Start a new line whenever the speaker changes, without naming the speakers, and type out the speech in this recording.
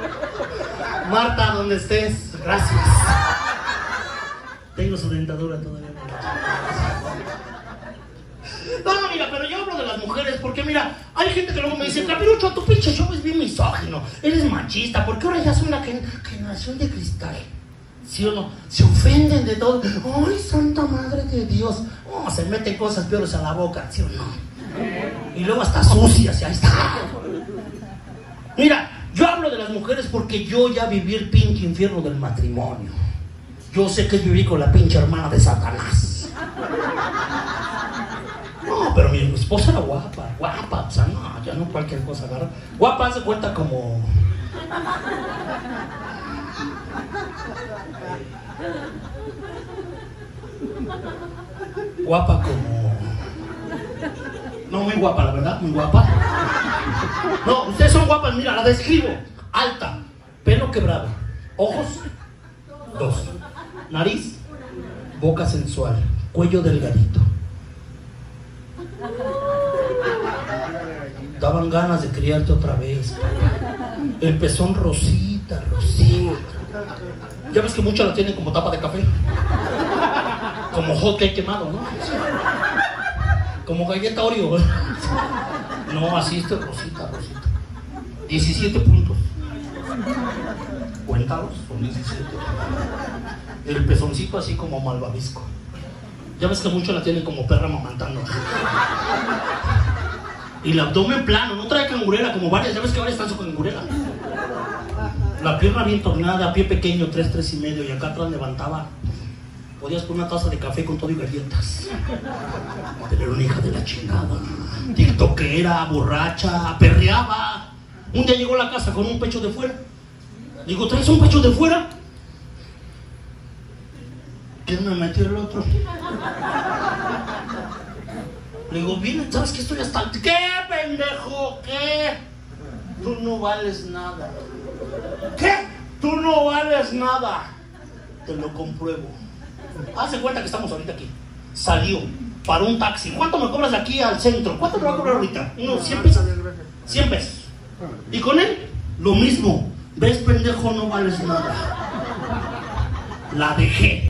Marta, donde estés, gracias. Tengo su dentadura todavía. No, mira, pero yo hablo de las mujeres porque, mira, hay gente que luego me dice, Capirucho, tu pinche show es bien misógino, eres machista, ¿por qué ahora ya son una generación de cristal? ¿Sí o no? Se ofenden de todo. ¡Ay, santa madre de Dios! Oh, se meten cosas peores a la boca, ¿sí o no? Y luego hasta sucias, y ahí está. Mira, yo hablo de las mujeres porque yo ya viví el pinche infierno del matrimonio. Yo sé que es vivir con la pinche hermana de Satanás. No, pero mi esposa era guapa, o sea, no, ya no cualquier cosa agarra. Guapa se cuenta como... Guapa como... No, muy guapa, la verdad, muy guapa. No, ustedes son guapas, mira, la describo. Alta, pelo quebrado, ojos, 2, nariz, boca sensual, cuello delgadito. Daban ganas de criarte otra vez. El pezón rosita. Ya ves que muchos la tienen como tapa de café. Como hot cake quemado, ¿no? Como galleta Oreo. No, así esto es rosita. 17 puntos. Cuéntalos, son 17. El pezoncito así como malvavisco. Ya ves que muchos la tienen como perra mamantando. Y el abdomen plano, no trae cangurera como varias, ya ves que varias están su cangurera. La pierna bien tornada, pie pequeño, 3 y medio, y acá atrás levantaba. Podías poner una taza de café con todo y galletas. Pero era una hija de la chingada. Tiktokera, borracha, perreaba. Un día llegó a la casa con un pecho de fuera. Digo, ¿traes un pecho de fuera? ¿Quién me metió el otro? Le digo, bien, ¿sabes qué? Estoy hasta... ¿Qué, pendejo? ¿Qué? Tú no vales nada. ¿Qué? Tú no vales nada. Te lo compruebo. Haz de cuenta que estamos ahorita aquí. Salió, paró un taxi. ¿Cuánto me cobras de aquí al centro? ¿Cuánto me va a cobrar ahorita? Unos 100 pesos. 100 pesos. Y con él, lo mismo. ¿Ves, pendejo? No vales nada. La dejé.